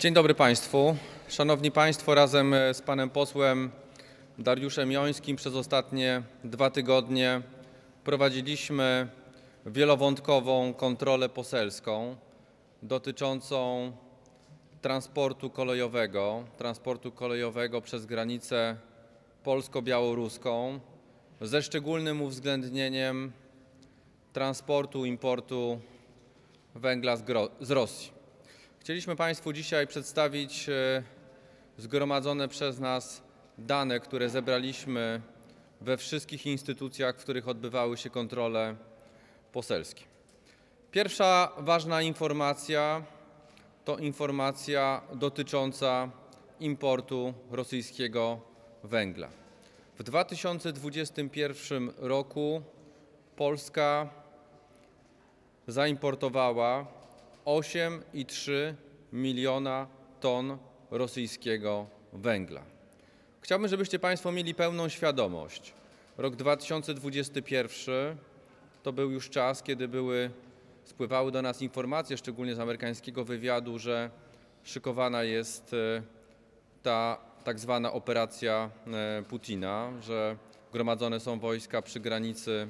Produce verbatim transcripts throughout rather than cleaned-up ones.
Dzień dobry Państwu. Szanowni Państwo, razem z Panem Posłem Dariuszem Jońskim przez ostatnie dwa tygodnie prowadziliśmy wielowątkową kontrolę poselską dotyczącą transportu kolejowego, transportu kolejowego przez granicę polsko-białoruską ze szczególnym uwzględnieniem transportu, importu węgla z Rosji. Chcieliśmy Państwu dzisiaj przedstawić zgromadzone przez nas dane, które zebraliśmy we wszystkich instytucjach, w których odbywały się kontrole poselskie. Pierwsza ważna informacja to informacja dotycząca importu rosyjskiego węgla. W dwa tysiące dwudziestym pierwszym roku Polska zaimportowała osiem i trzy miliona ton rosyjskiego węgla. Chciałbym, żebyście Państwo mieli pełną świadomość. Rok dwa tysiące dwudziesty pierwszy to był już czas, kiedy były, spływały do nas informacje, szczególnie z amerykańskiego wywiadu, że szykowana jest ta tak zwana operacja Putina, że gromadzone są wojska przy granicy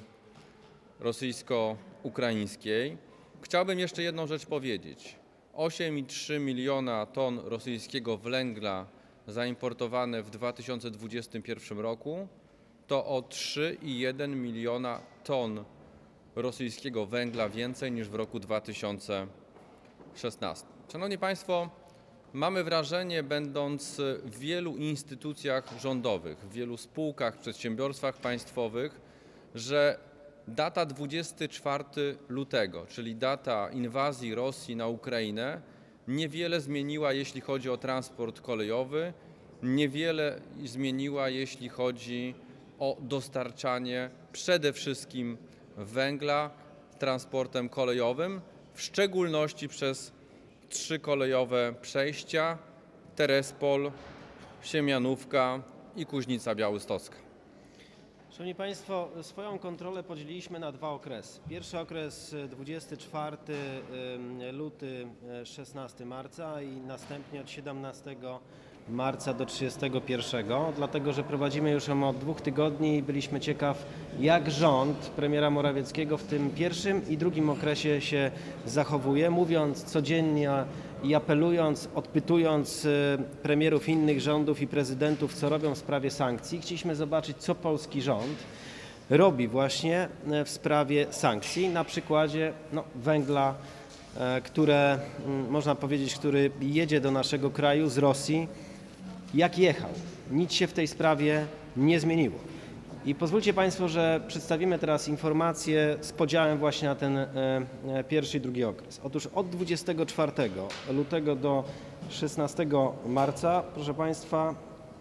rosyjsko-ukraińskiej. Chciałbym jeszcze jedną rzecz powiedzieć. osiem i trzy miliona ton rosyjskiego węgla zaimportowane w dwa tysiące dwudziestym pierwszym roku to o trzy i jeden miliona ton rosyjskiego węgla więcej niż w roku dwa tysiące szesnastym. Szanowni Państwo, mamy wrażenie, będąc w wielu instytucjach rządowych, w wielu spółkach, przedsiębiorstwach państwowych, że data dwudziestego czwartego lutego, czyli data inwazji Rosji na Ukrainę, niewiele zmieniła, jeśli chodzi o transport kolejowy, niewiele zmieniła, jeśli chodzi o dostarczanie przede wszystkim węgla transportem kolejowym, w szczególności przez trzy kolejowe przejścia: Terespol, Siemianówka i Kuźnica Białostocka. Szanowni Państwo, swoją kontrolę podzieliliśmy na dwa okresy. Pierwszy okres dwudziesty czwarty luty, szesnastego marca i następnie od siedemnastego marca do trzydziestego pierwszego, dlatego że prowadzimy już ją od dwóch tygodni i byliśmy ciekaw, jak rząd premiera Morawieckiego w tym pierwszym i drugim okresie się zachowuje, mówiąc codziennie i apelując, odpytując premierów innych rządów i prezydentów, co robią w sprawie sankcji. Chcieliśmy zobaczyć, co polski rząd robi właśnie w sprawie sankcji, na przykładzie no, węgla, które można powiedzieć, który jedzie do naszego kraju z Rosji. Jak jechał? Nic się w tej sprawie nie zmieniło. I pozwólcie Państwo, że przedstawimy teraz informacje z podziałem właśnie na ten pierwszy i drugi okres. Otóż od dwudziestego czwartego lutego do szesnastego marca, proszę Państwa,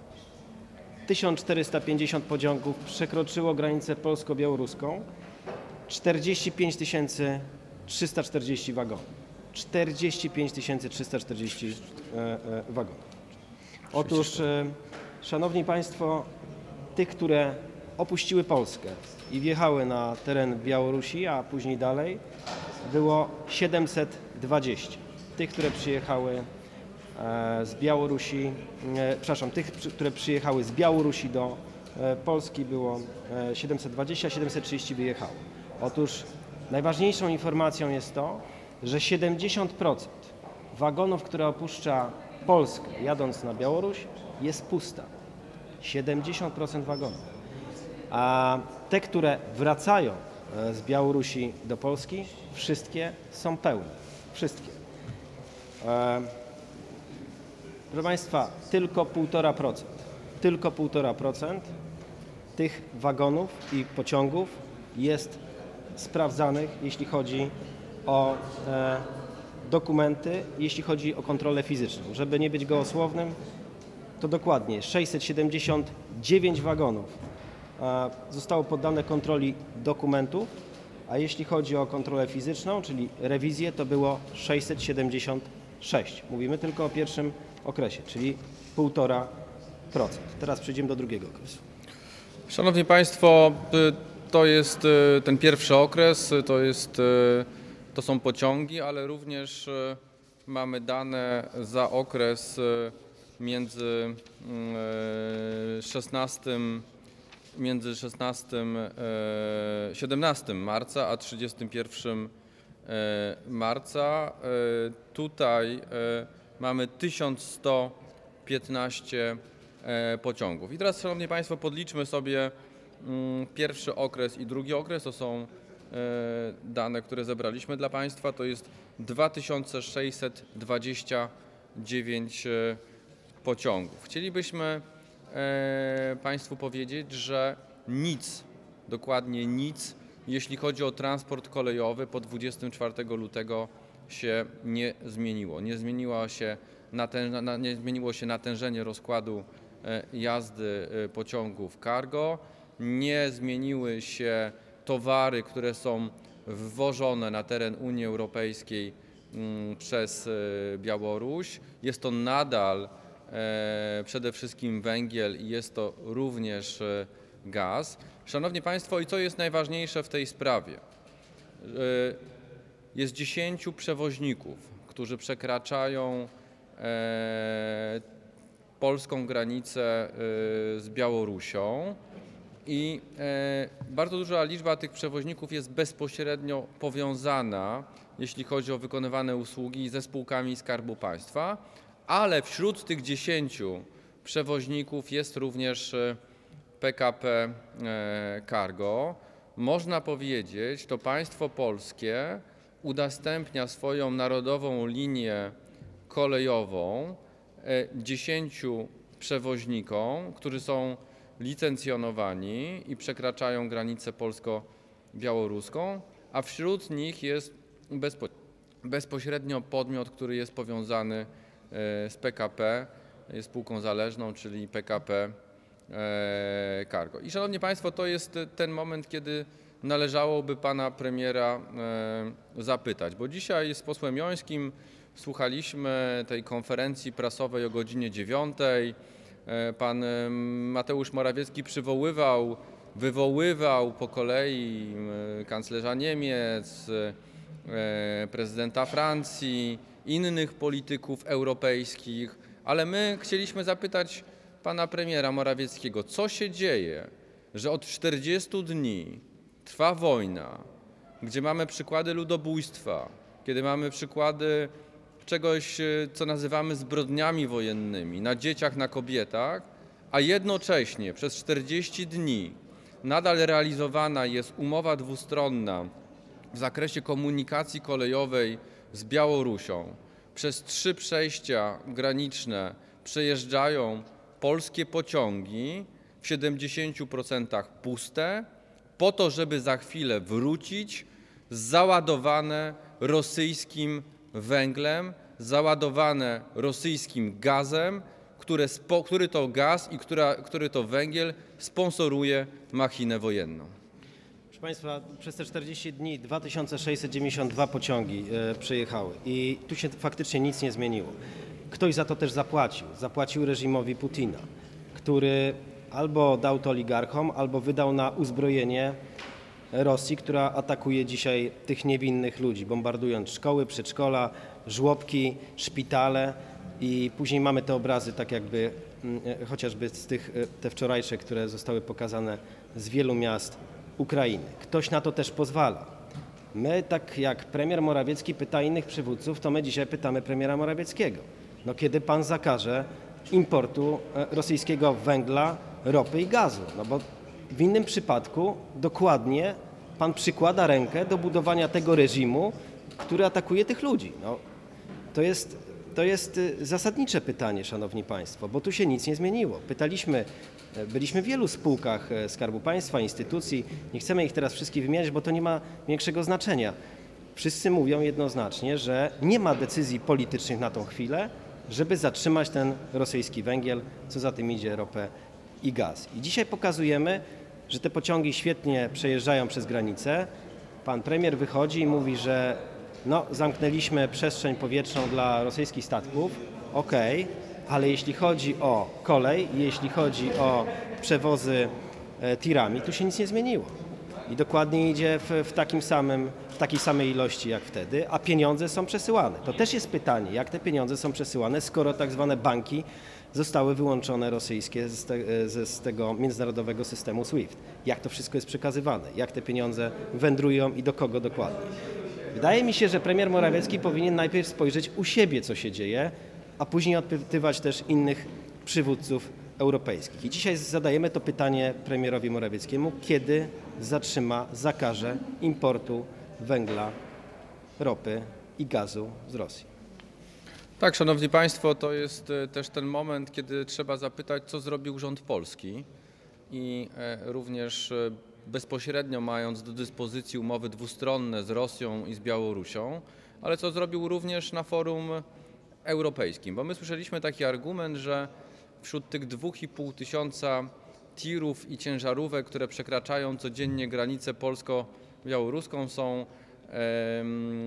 tysiąc czterysta pięćdziesiąt pociągów przekroczyło granicę polsko-białoruską, czterdzieści pięć tysięcy trzysta czterdzieści wagonów. czterdzieści pięć tysięcy trzysta czterdzieści wagonów. Otóż, Szanowni Państwo, tych, które opuściły Polskę i wjechały na teren Białorusi, a później dalej, było siedemset dwadzieścia. Tych, które przyjechały z Białorusi, przepraszam, tych, które przyjechały z Białorusi do Polski, było siedemset dwadzieścia, siedemset trzydzieści wyjechało. Otóż najważniejszą informacją jest to, że siedemdziesiąt procent wagonów, które opuszcza Polskę jadąc na Białoruś, jest pusta. siedemdziesiąt procent wagonów. A te, które wracają z Białorusi do Polski, wszystkie są pełne. Wszystkie. E, proszę Państwa, tylko półtora procent. Tylko półtora procent tych wagonów i pociągów jest sprawdzanych, jeśli chodzi o e, dokumenty, jeśli chodzi o kontrolę fizyczną. Żeby nie być gołosłownym, to dokładnie sześćset siedemdziesiąt dziewięć wagonów e, zostało poddane kontroli dokumentów, a jeśli chodzi o kontrolę fizyczną, czyli rewizję, to było sześćset siedemdziesiąt sześć. Mówimy tylko o pierwszym okresie, czyli półtora procent. Teraz przejdziemy do drugiego okresu. Szanowni Państwo, to jest ten pierwszy okres, to jest To są pociągi, ale również mamy dane za okres e, między e, szesnastym między szesnastym, e, siedemnastym marca a trzydziestym pierwszym e, marca. E, tutaj e, mamy tysiąc sto piętnaście e, pociągów. I teraz, szanowni państwo, podliczmy sobie mm, pierwszy okres i drugi okres. To są e, dane, które zebraliśmy dla państwa. To jest dwa tysiące sześćset dwadzieścia dziewięć e, pociągów. Chcielibyśmy e, państwu powiedzieć, że nic, dokładnie nic, jeśli chodzi o transport kolejowy po dwudziestego czwartego lutego się nie zmieniło. Nie zmieniło się, natęż, na, nie zmieniło się natężenie rozkładu e, jazdy e, pociągów cargo, nie zmieniły się towary, które są wwożone na teren Unii Europejskiej m, przez e, Białoruś. Jest to nadal e, przede wszystkim węgiel i jest to również e, gaz. Szanowni państwo, i co jest najważniejsze w tej sprawie? E, jest dziesięciu przewoźników, którzy przekraczają e, polską granicę e, z Białorusią i e, bardzo duża liczba tych przewoźników jest bezpośrednio powiązana, jeśli chodzi o wykonywane usługi, ze spółkami Skarbu Państwa, ale wśród tych dziesięciu przewoźników jest również P K P e, Cargo. Można powiedzieć, to państwo polskie udostępnia swoją narodową linię kolejową dziesięciu przewoźnikom, którzy są licencjonowani i przekraczają granicę polsko-białoruską, a wśród nich jest bezpo, bezpośrednio podmiot, który jest powiązany z P K P, jest spółką zależną, czyli P K P Cargo. I szanowni państwo, to jest ten moment, kiedy należałoby pana premiera zapytać, bo dzisiaj z posłem Jońskim słuchaliśmy tej konferencji prasowej o godzinie dziewiątej. Pan Mateusz Morawiecki przywoływał, wywoływał po kolei kanclerza Niemiec, prezydenta Francji, innych polityków europejskich, ale my chcieliśmy zapytać pana premiera Morawieckiego, co się dzieje, że od czterdziestu dni trwa wojna, gdzie mamy przykłady ludobójstwa, kiedy mamy przykłady czegoś, co nazywamy zbrodniami wojennymi, na dzieciach, na kobietach, a jednocześnie przez czterdzieści dni nadal realizowana jest umowa dwustronna w zakresie komunikacji kolejowej z Białorusią. Przez trzy przejścia graniczne przejeżdżają polskie pociągi, w siedemdziesięciu procentach puste, po to, żeby za chwilę wrócić załadowane rosyjskim węglem, załadowane rosyjskim gazem, które, który to gaz i która, który to węgiel sponsoruje machinę wojenną. Proszę państwa, przez te czterdzieści dni dwa tysiące sześćset dziewięćdziesiąt dwa pociągi e, przyjechały i tu się faktycznie nic nie zmieniło. Ktoś za to też zapłacił. Zapłacił reżimowi Putina, który albo dał to oligarchom, albo wydał na uzbrojenie Rosji, która atakuje dzisiaj tych niewinnych ludzi, bombardując szkoły, przedszkola, żłobki, szpitale i później mamy te obrazy, tak jakby chociażby z tych, te wczorajsze, które zostały pokazane z wielu miast Ukrainy. Ktoś na to też pozwala. My, tak jak premier Morawiecki pyta innych przywódców, to my dzisiaj pytamy premiera Morawieckiego. No kiedy pan zakaże importu rosyjskiego węgla, ropy i gazu? No bo w innym przypadku dokładnie pan przykłada rękę do budowania tego reżimu, który atakuje tych ludzi. No, to jest, to jest zasadnicze pytanie, szanowni państwo, bo tu się nic nie zmieniło. Pytaliśmy, byliśmy w wielu spółkach Skarbu Państwa, instytucji, nie chcemy ich teraz wszystkich wymieniać, bo to nie ma większego znaczenia. Wszyscy mówią jednoznacznie, że nie ma decyzji politycznych na tą chwilę, żeby zatrzymać ten rosyjski węgiel, co za tym idzie ropę i gaz. I dzisiaj pokazujemy, że te pociągi świetnie przejeżdżają przez granicę. Pan premier wychodzi i mówi, że no, zamknęliśmy przestrzeń powietrzną dla rosyjskich statków, okej, ale jeśli chodzi o kolej, jeśli chodzi o przewozy tirami, tu się nic nie zmieniło. I dokładnie idzie w, w, takim samym, w takiej samej ilości jak wtedy, a pieniądze są przesyłane. To też jest pytanie, jak te pieniądze są przesyłane, skoro tak zwane banki zostały wyłączone rosyjskie z, te, z, z tego międzynarodowego systemu SWIFT. Jak to wszystko jest przekazywane, jak te pieniądze wędrują i do kogo dokładnie. Wydaje mi się, że premier Morawiecki powinien najpierw spojrzeć u siebie, co się dzieje, a później odpytywać też innych przywódców europejskich. I dzisiaj zadajemy to pytanie premierowi Morawieckiemu, kiedy zatrzyma, zakaże importu węgla, ropy i gazu z Rosji. Tak, szanowni państwo, to jest też ten moment, kiedy trzeba zapytać, co zrobił rząd polski i również bezpośrednio mając do dyspozycji umowy dwustronne z Rosją i z Białorusią, ale co zrobił również na forum europejskim, bo my słyszeliśmy taki argument, że wśród tych dwóch i pół tysiąca tirów i ciężarówek, które przekraczają codziennie granicę polsko-białoruską, są e, e,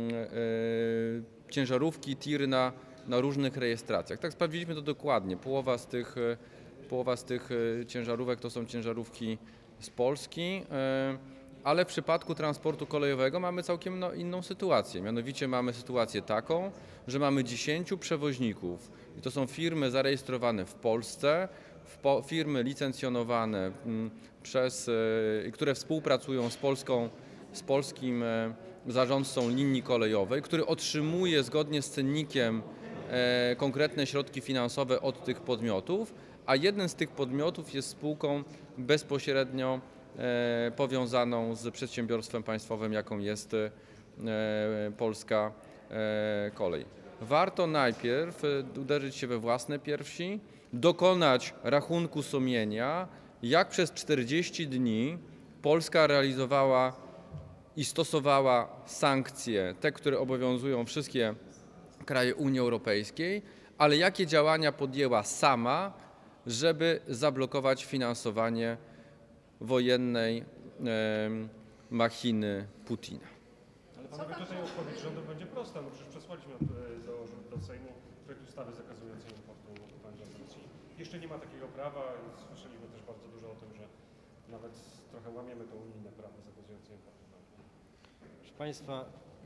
ciężarówki, tiry na, na różnych rejestracjach. Tak sprawdziliśmy to dokładnie. Połowa z tych, połowa z tych ciężarówek to są ciężarówki z Polski, e, ale w przypadku transportu kolejowego mamy całkiem no, inną sytuację. Mianowicie mamy sytuację taką, że mamy dziesięciu przewoźników i to są firmy zarejestrowane w Polsce, w po, firmy licencjonowane m, przez, y, które współpracują z, Polską, z polskim y, zarządcą linii kolejowej, który otrzymuje zgodnie z cennikiem y, konkretne środki finansowe od tych podmiotów, a jeden z tych podmiotów jest spółką bezpośrednio y, powiązaną z przedsiębiorstwem państwowym, jaką jest y, Polska y, Kolej. Warto najpierw uderzyć się we własne piersi, dokonać rachunku sumienia, jak przez czterdzieści dni Polska realizowała i stosowała sankcje, te, które obowiązują wszystkie kraje Unii Europejskiej, ale jakie działania podjęła sama, żeby zablokować finansowanie wojennej e, machiny Putina. Ale panowie, tutaj odpowiedź rządu będzie prosta, no przecież przesłaliśmy do, do Sejmu projekt ustawy zakazującej importu węgla z Rosji. Jeszcze nie ma takiego prawa i słyszeliśmy też bardzo dużo o tym, że nawet trochę łamiemy to unijne prawo zakazujące importu węgla. Proszę Państwa,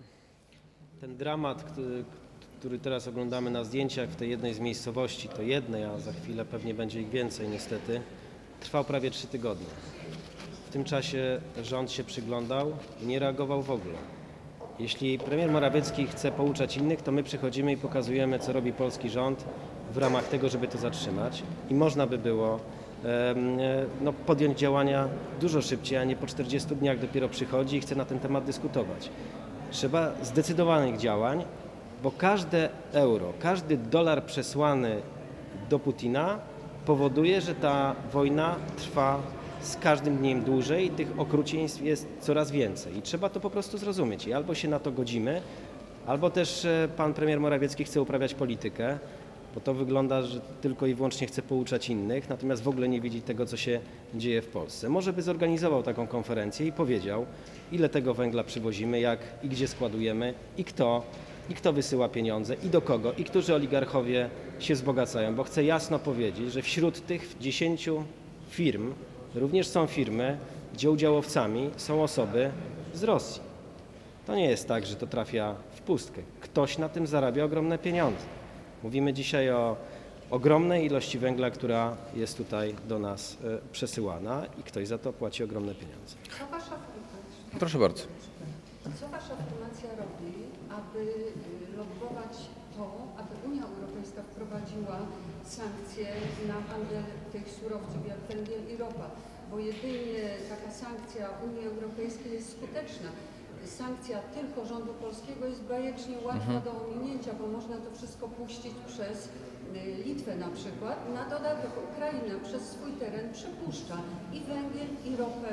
ten dramat, który, który teraz oglądamy na zdjęciach w tej jednej z miejscowości, to jednej, a za chwilę pewnie będzie ich więcej niestety, trwał prawie trzy tygodnie. W tym czasie rząd się przyglądał i nie reagował w ogóle. Jeśli premier Morawiecki chce pouczać innych, to my przychodzimy i pokazujemy, co robi polski rząd w ramach tego, żeby to zatrzymać. I można by było e, no, podjąć działania dużo szybciej, a nie po czterdziestu dniach dopiero przychodzi i chce na ten temat dyskutować. Trzeba zdecydowanych działań, bo każde euro, każdy dolar przesłany do Putina powoduje, że ta wojna trwa z każdym dniem dłużej i tych okrucieństw jest coraz więcej. I trzeba to po prostu zrozumieć. I albo się na to godzimy, albo też pan premier Morawiecki chce uprawiać politykę, bo to wygląda, że tylko i wyłącznie chce pouczać innych, natomiast w ogóle nie widzi tego, co się dzieje w Polsce. Może by zorganizował taką konferencję i powiedział, ile tego węgla przywozimy, jak i gdzie składujemy i kto, i kto wysyła pieniądze i do kogo, i którzy oligarchowie się wzbogacają, bo chcę jasno powiedzieć, że wśród tych dziesięciu firm również są firmy, gdzie udziałowcami są osoby z Rosji. To nie jest tak, że to trafia w pustkę. Ktoś na tym zarabia ogromne pieniądze. Mówimy dzisiaj o ogromnej ilości węgla, która jest tutaj do nas przesyłana i ktoś za to płaci ogromne pieniądze. Co wasza formacja, Proszę bardzo. co wasza formacja robi, aby lobbować to, aby Unia Europejska wprowadziła sankcje na handel tych surowców jak węgiel i ropa? Bo jedynie taka sankcja Unii Europejskiej jest skuteczna. Sankcja tylko rządu polskiego jest bajecznie łatwa mhm. do ominięcia, bo można to wszystko puścić przez Litwę na przykład. Na dodatek Ukraina przez swój teren przepuszcza i węgiel, i ropę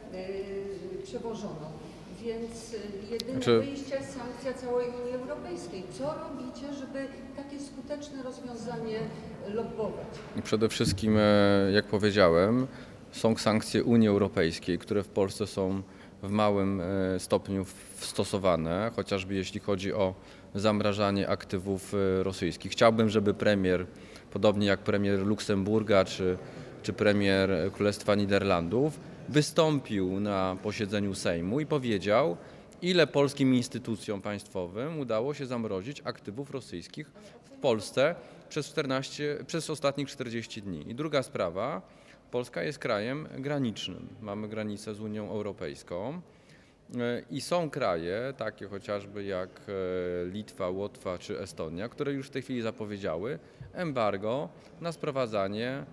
yy, przewożoną. Więc jedyne znaczy... wyjście jest sankcja całej Unii Europejskiej. Co robicie, żeby takie skuteczne rozwiązanie lobbować? Przede wszystkim, jak powiedziałem, są sankcje Unii Europejskiej, które w Polsce są w małym stopniu stosowane, chociażby jeśli chodzi o zamrażanie aktywów rosyjskich. Chciałbym, żeby premier, podobnie jak premier Luksemburga czy, czy premier Królestwa Niderlandów, wystąpił na posiedzeniu Sejmu i powiedział, ile polskim instytucjom państwowym udało się zamrozić aktywów rosyjskich w Polsce przez, czternaście, przez ostatnich czterdzieści dni. I druga sprawa, Polska jest krajem granicznym. Mamy granicę z Unią Europejską i są kraje, takie chociażby jak Litwa, Łotwa czy Estonia, które już w tej chwili zapowiedziały embargo na sprowadzanie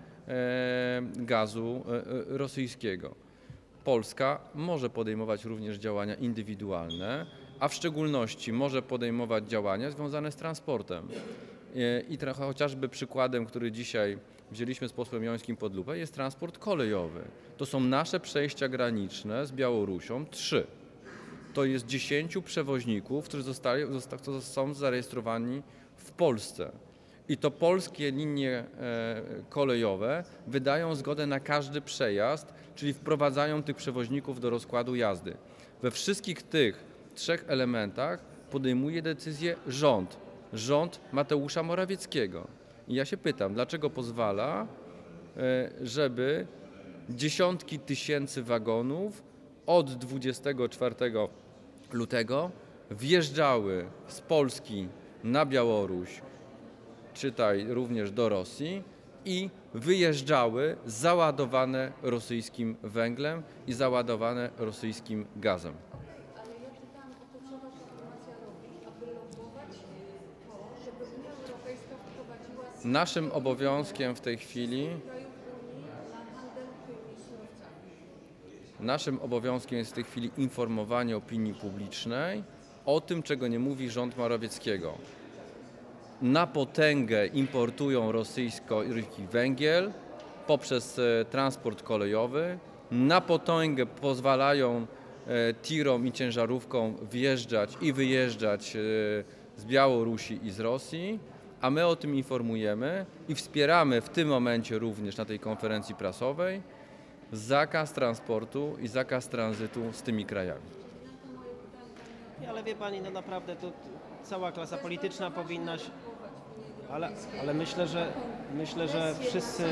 gazu rosyjskiego. Polska może podejmować również działania indywidualne, a w szczególności może podejmować działania związane z transportem. I trochę chociażby przykładem, który dzisiaj wzięliśmy z posłem Jońskim pod lupę, jest transport kolejowy. To są nasze przejścia graniczne z Białorusią, trzy. To jest dziesięciu przewoźników, którzy zostali, którzy są zarejestrowani w Polsce. I to polskie linie kolejowe wydają zgodę na każdy przejazd, czyli wprowadzają tych przewoźników do rozkładu jazdy. We wszystkich tych trzech elementach podejmuje decyzję rząd, rząd Mateusza Morawieckiego. I ja się pytam, dlaczego pozwala, żeby dziesiątki tysięcy wagonów od dwudziestego czwartego lutego wjeżdżały z Polski na Białoruś, czytaj również do Rosji, i wyjeżdżały załadowane rosyjskim węglem i załadowane rosyjskim gazem. Ale ja pytałam o to, co wasza formacja robi, aby lobować to, żeby Unia Europejska wprowadziła sankcje Naszym obowiązkiem w tej chwili, krajów Unii na handel tymi surowcami. naszym obowiązkiem jest w tej chwili informowanie opinii publicznej o tym, czego nie mówi rząd Morawieckiego. Na potęgę importują rosyjski węgiel poprzez transport kolejowy, na potęgę pozwalają tirom i ciężarówkom wjeżdżać i wyjeżdżać z Białorusi i z Rosji, a my o tym informujemy i wspieramy w tym momencie również na tej konferencji prasowej zakaz transportu i zakaz tranzytu z tymi krajami. Nie, ale wie pani, no naprawdę to cała klasa polityczna powinna się... Ale, ale myślę, że myślę, że wszyscy,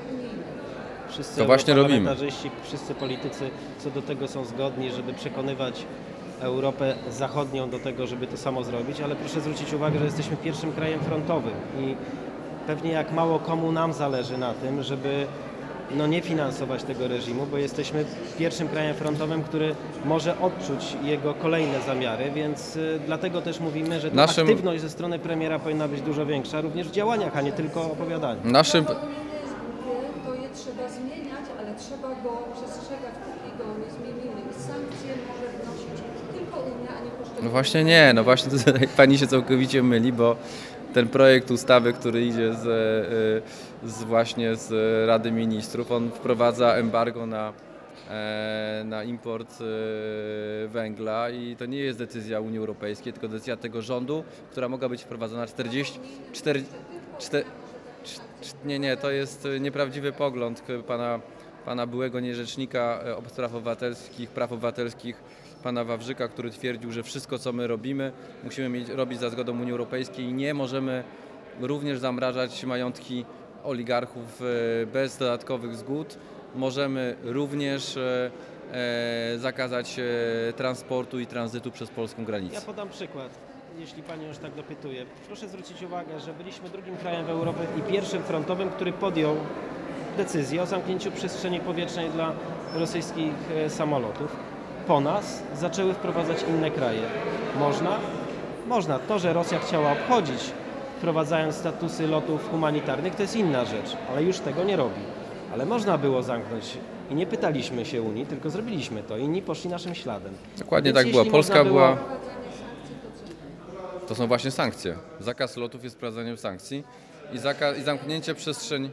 wszyscy To właśnie robimy. parlamentarzyści, wszyscy politycy co do tego są zgodni, żeby przekonywać Europę Zachodnią do tego, żeby to samo zrobić, ale proszę zwrócić uwagę, że jesteśmy pierwszym krajem frontowym i pewnie jak mało komu nam zależy na tym, żeby no nie finansować tego reżimu, bo jesteśmy pierwszym krajem frontowym, który może odczuć jego kolejne zamiary, więc y, dlatego też mówimy, że ta Naszym- aktywność ze strony premiera powinna być dużo większa, również w działaniach, a nie tylko opowiadaniu. Naszym, Prawo unijne jest głupie, to je trzeba zmieniać, ale trzeba go przestrzegać, póki go nie zmienimy. I sankcje może wnosić tylko Unia, a nie poszczególne. no właśnie nie, no właśnie tutaj pani się całkowicie myli, bo ten projekt ustawy, który idzie z, y, z właśnie z Rady Ministrów, on wprowadza embargo na, e, na import e, węgla i to nie jest decyzja Unii Europejskiej, tylko decyzja tego rządu, która mogła być wprowadzona czterdzieści, cztery, cztery, nie, nie, to jest nieprawdziwy pogląd pana, pana byłego nierzecznika spraw obywatelskich, praw obywatelskich, pana Wawrzyka, który twierdził, że wszystko, co my robimy, musimy mieć, robić za zgodą Unii Europejskiej i nie możemy również zamrażać majątki oligarchów e, bez dodatkowych zgód. Możemy również e, e, zakazać e, transportu i tranzytu przez polską Ja granicę. podam przykład, jeśli pani już tak dopytuje. Proszę zwrócić uwagę, że byliśmy drugim krajem w Europie i pierwszym frontowym, który podjął decyzję o zamknięciu przestrzeni powietrznej dla rosyjskich e, samolotów. Po nas zaczęły wprowadzać inne kraje. Można? Można. To, że Rosja chciała obchodzić, wprowadzając statusy lotów humanitarnych, to jest inna rzecz, ale już tego nie robi. Ale można było zamknąć i nie pytaliśmy się Unii, tylko zrobiliśmy to. Inni poszli naszym śladem. Dokładnie Więc tak było. jeśli Polska można było- była... Wprowadzanie sankcji to co? To są właśnie sankcje. Zakaz lotów jest wprowadzaniem sankcji i, zaka- i zamknięcie przestrzeni...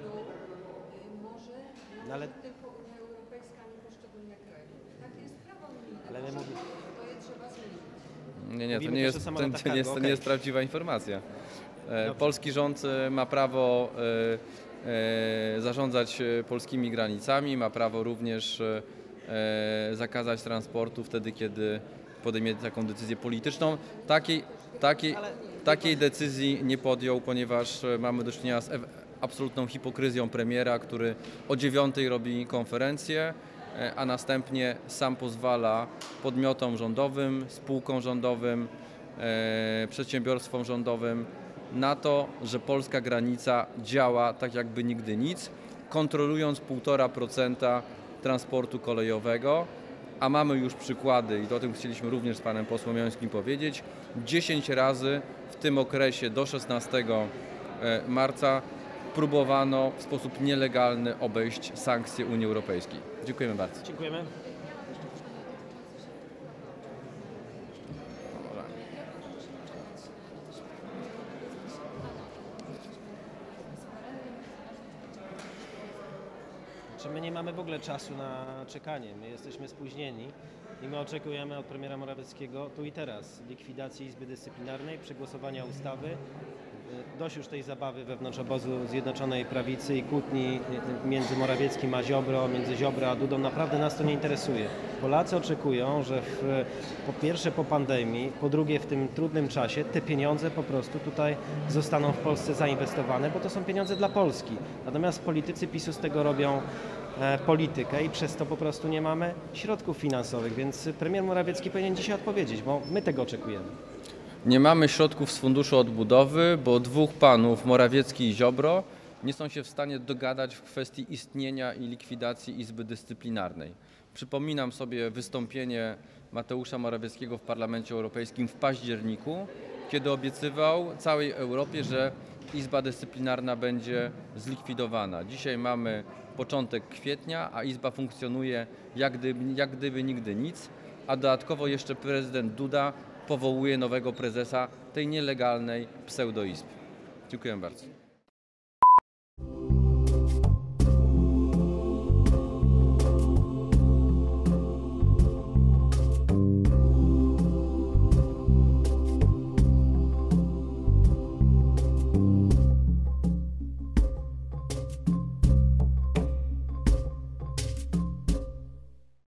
Może No ale, tylko Unia Europejska, a nie poszczególne kraje. Takie jest prawo unijne. ale my mówimy... To je trzeba zmienić. Nie, nie, to Mówimy nie też jest, o to, samolotach to nie jest, to cargo, nie okej. jest prawdziwa informacja. E, Dobrze. Polski rząd e, ma prawo e, e, zarządzać e, polskimi granicami, ma prawo również e, e, zakazać transportu wtedy, kiedy podejmie taką decyzję polityczną. Takiej, takiej, Ale- takiej decyzji nie podjął, ponieważ e, mamy do czynienia z ew- absolutną hipokryzją premiera, który o dziewiątej robi konferencję, e, a następnie sam pozwala podmiotom rządowym, spółkom rządowym, e, przedsiębiorstwom rządowym na to, że polska granica działa tak jakby nigdy nic, kontrolując półtora procent transportu kolejowego, a mamy już przykłady, i o tym chcieliśmy również z panem posłem Jońskim powiedzieć, dziesięć razy w tym okresie do szesnastego marca próbowano w sposób nielegalny obejść sankcje Unii Europejskiej. Dziękujemy bardzo. Dziękujemy. Czy my nie mamy w ogóle czasu na czekanie? My jesteśmy spóźnieni i my oczekujemy od premiera Morawieckiego tu i teraz likwidacji Izby Dyscyplinarnej, przegłosowania ustawy. Dość już tej zabawy wewnątrz obozu Zjednoczonej Prawicy i kłótni między Morawieckim a Ziobro, między Ziobro a Dudą. Naprawdę nas to nie interesuje. Polacy oczekują, że w, po pierwsze po pandemii, po drugie w tym trudnym czasie te pieniądze po prostu tutaj zostaną w Polsce zainwestowane, bo to są pieniądze dla Polski. Natomiast politycy PiSu z tego robią e, politykę i przez to po prostu nie mamy środków finansowych, więc premier Morawiecki powinien dzisiaj odpowiedzieć, bo my tego oczekujemy. Nie mamy środków z Funduszu Odbudowy, bo dwóch panów, Morawiecki i Ziobro, nie są się w stanie dogadać w kwestii istnienia i likwidacji Izby Dyscyplinarnej. Przypominam sobie wystąpienie Mateusza Morawieckiego w Parlamencie Europejskim w październiku, kiedy obiecywał całej Europie, że Izba Dyscyplinarna będzie zlikwidowana. Dzisiaj mamy początek kwietnia, a Izba funkcjonuje jak gdyby, jak gdyby nigdy nic, a dodatkowo jeszcze prezydent Duda powołuje nowego prezesa tej nielegalnej pseudoizby. Dziękuję bardzo.